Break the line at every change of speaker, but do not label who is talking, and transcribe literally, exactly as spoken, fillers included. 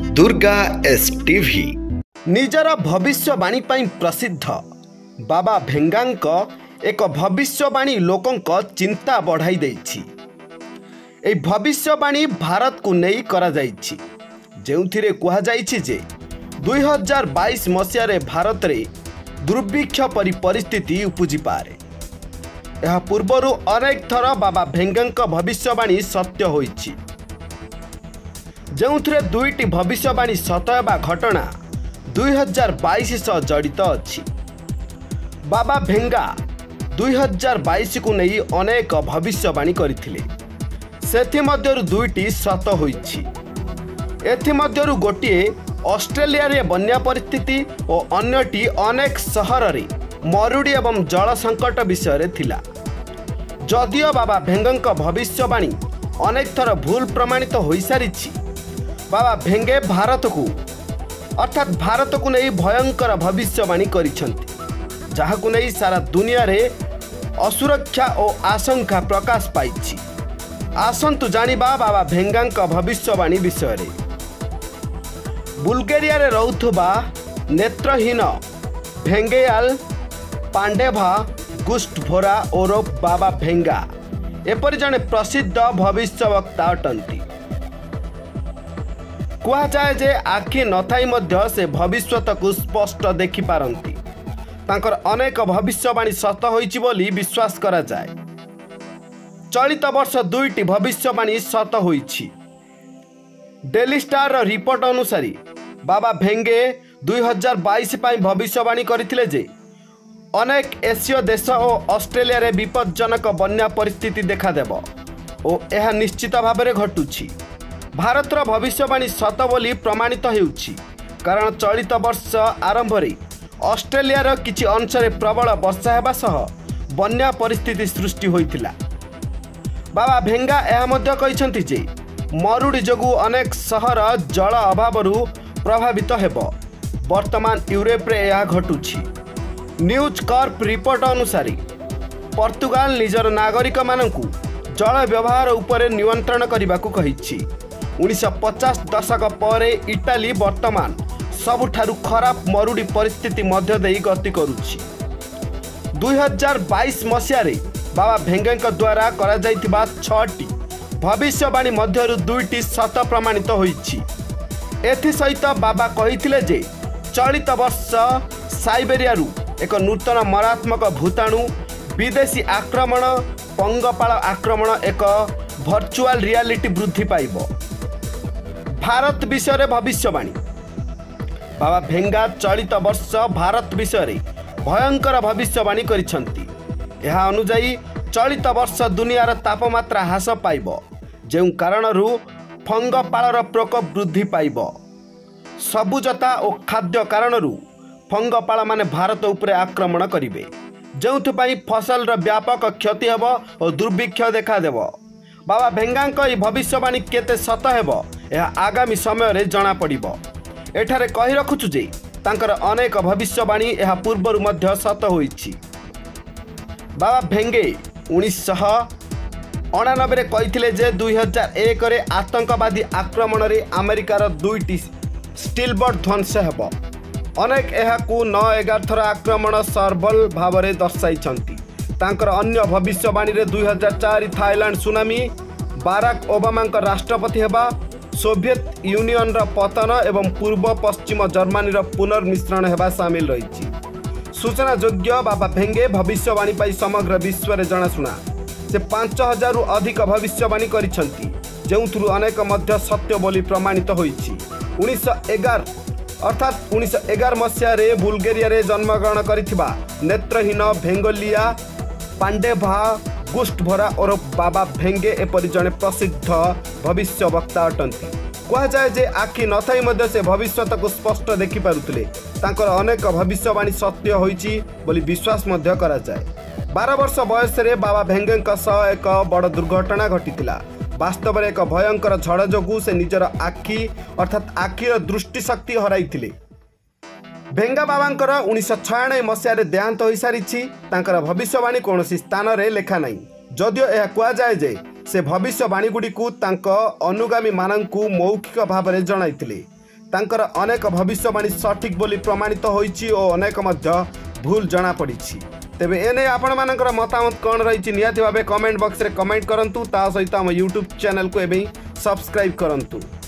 Durga S TV
निजर भविष्यवाणी पाई प्रसिद्ध बाबा भेंगांक एक भविष्यवाणी लोकंक चिंता बढ़ाई देछि। ए भविष्यवाणी भारत को नहीं करा जाइछि, जेउथिरे कुहा जाइछि जे दुई हजार बाईस मसीह भारत रे दुर्भिक्ष परि परिस्थिति उपजी पारे। यह पूर्वरु अनेक थर बाबा भेंगांक भविष्यवाणी सत्य होइछि, जेउथिरे दुईटी भविष्यवाणी सत हेबा घटना दुई हजार बाईस सह जड़ित अछि। बाबा भेंगा दुई हजार बाईस को नहीं अनेक भविष्यवाणी करथिले, सेथि मध्यरु दुईटी सत होइछि। एथि मध्यरु गोटिए ऑस्ट्रेलिया रे बन्या परिस्थिति और अन्यटी अनेक सहर रे मरुड़ी एवं जल संकट विषय रे थिला। जदियो बाबा भेंगंक भविष्यवाणी अनेक थर भूल प्रमाणित हो सारिछि, बाबा भेंगे भारत को अर्थात भारत को नहीं भयंकर भविष्यवाणी करिछन्ति, जहाकु नहीं सारा दुनिया रे असुरक्षा और आशंका प्रकाश पाइछि। आसंतु जानिबा बाबा भेंगांक भविष्यवाणी विषय रे। बुल्गेरिया रे रहुथबा नेत्रहीन भेंगेयाल पांडेभा गुस्टभोरा ओरफ बाबा भेंगा एपरि जने प्रसिद्ध भविष्यवक्ता अटंती। कुहा जाए जे आखि नथाई मध्य से भविष्यत को स्पष्ट देखि पारंती। तांकर अनेक भविष्यवाणी सत होइछि बोली विश्वास करा जाए। चलित वर्ष दुईटी भविष्यवाणी सत होइछि। डेली स्टार रिपोर्ट अनुसार बाबा भेंगे दुई हजार बाईस भविष्यवाणी करथिले जे अनेक एसीय देश और ऑस्ट्रेलिया रे विपज्जनक बन्या परिस्थिति देखादेव और यह निश्चित भाव में घटुछि। भारतर भविष्यवाणी सत बोली प्रमाणित हेउछि, कारण चलित वर्ष आरंभ रे ऑस्ट्रेलिया रो किछि अंश रे प्रबल वर्षा हेबा सह बन्या परिस्थिति सृष्टि होइतिला। बाबा भेंगा यह मध्य कहिसंति जे मरुड़ी जोगु अनेक सहर जल अभावरु प्रभावित हेबो। वर्तमान यूरोप रे यह घटुछि। न्यूज कॉर्प रिपोर्ट अनुसार पोर्तुगाल निजर नागरिक मानकु जल व्यवहार उपरे नियंत्रण करबाकू कहिछि। उन्नीस पचास दशक पर इटाली वर्तमान सबुठारु खराब मरुड़ी परिस्थिति मध्य देई गति करुछि। दुई हजार बाईस मसीह रे बाबा भेंगांक द्वारा करा जाइतिबा छटी भविष्यवाणी मध्यरु दुईटी सत प्रमाणित होइछि। एथि सहित बाबा कहिथिले जे चलित वर्ष साइबेरिया एक नूतन मारात्मक भूताणु विदेशी आक्रमण पंगपाल आक्रमण एक वर्चुअल रियलिटी वृद्धि पाइब। भारत विषय भविष्यवाणी बाबा भेंगा चलित वर्ष भारत विषय भयंकर भविष्यवाणी करिछन्ति। यह अनुजाई चलित वर्ष दुनियार तापमात्रा ह्रास पाइब, जो कारणरू फंगपालर प्रकोप वृद्धि पाइब। सबुजता और खाद्य कारणरू फंगपाल माने भारत उपरे आक्रमण करिवे, जोंथपाई फसल र व्यापक क्षति हेब और दुर्भिक्ष देखा देव। बाबा भेंगांक ई भविष्यवाणी केते सत हेब यह आगामी समय रे जणा पड़िबो। एठारे कहि रखुछु जे तांकर अनेक भविष्यवाणी यह पूर्वरु मध्य सत होइछि। बाबा भेंगे उन्नीस सौ अणानबे रे कहिथिले जे दुई हजार एक रे आतंकवादी आक्रमण रे अमेरिकार दुईटी स्टीलबोर्ड ध्वंस हेब। अनेक एहाकू नौ एगार थर आक्रमण सर्वल भाव में दर्शाई। तांकर अन्य भविष्यवाणी रे दुई हजार चार थाईलैंड सुनामी, बाराक ओबामा राष्ट्रपति हेबा, सोवियत यूनियन रा पतन एवं पूर्व पश्चिम जर्मनी रा पुनर्मिश्रण हेबा सामिल रही। सूचना योग्य बाबा भेंगे भविष्यवाणी पाई समग्र विश्व में जनाशुना। से पांच हजार रु अधिक भविष्यवाणी करिछन्ति, जेउथुरु अनेक मध्य सत्य बोली प्रमाणित होइछि। उन्नीस सौ एगार अर्थात उन्नीस सौ एगार मसीह रे बुल्गेरिया रे जन्मग्रहण करिथिबा नेत्रहीन भेंगोलिया पांडेभा गुस्टभोरा और बाबा भेंगे एपरि जने प्रसिद्ध भविष्यवक्ता अटंती। कह जाए जे आखि नथाई मध्य से भविष्यत को स्पष्ट देखि पारुथिले। तांकर अनेक भविष्यवाणी सत्य होइछि बोली विश्वास मध्य करा जाए। बारह वर्ष बयस रे बाबा भेंगेंक सह एक बड़ दुर्घटना घटितिला। वास्तव में एक भयंकर झड़ जोगु से निजर आखि अर्थात आखिर दृष्टिशक्ति हराइथिले। भेंगा बाबांकर उन्नीस सौ छयानबे मसीह देहांत हो सारी। भविष्यवाणी कौन स्थान में लेखा ना, जदियो यह कह जाए जे से भविष्यवाणी गुड़ी अनुगामी मानू मौखिक भाव में जणाइथिले। ତାଙ୍କର ଅନେକ ଭବିଷ୍ୟବାଣୀ ସଠିକ୍ ବୋଲି ପ୍ରମାଣିତ ହୋଇଛି ଓ ଅନେକ ମଧ୍ୟ ଭୁଲ ଜଣାପଡ଼ିଛି। ତେବେ ଏନେଇ ଆପଣମାନଙ୍କର ମତାମତ କ'ଣ ରହିଛି ନିହାତି ଭାବେ କମେଣ୍ଟ ବକ୍ସରେ କମେଣ୍ଟ କରନ୍ତୁ। ତା ସହିତ ଆମ ୟୁଟ୍ୟୁବ୍ ଚ୍ୟାନେଲକୁ ଏବେ ସବସ୍କ୍ରାଇବ୍ କରନ୍ତୁ।